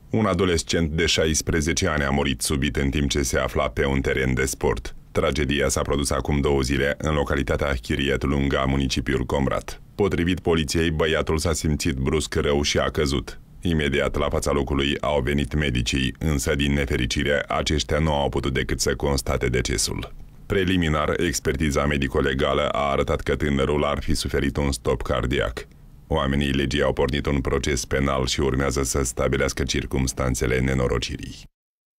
Un adolescent de 16 ani a murit subit în timp ce se afla pe un teren de sport. Tragedia s-a produs acum 2 zile în localitatea Chiriet Lunga, municipiul Comrat. Potrivit poliției, băiatul s-a simțit brusc rău și a căzut. Imediat la fața locului au venit medicii, însă din nefericire aceștia nu au putut decât să constate decesul. Preliminar, expertiza medico-legală a arătat că tânărul ar fi suferit un stop cardiac. Oamenii legii au pornit un proces penal și urmează să stabilească circumstanțele nenorocirii.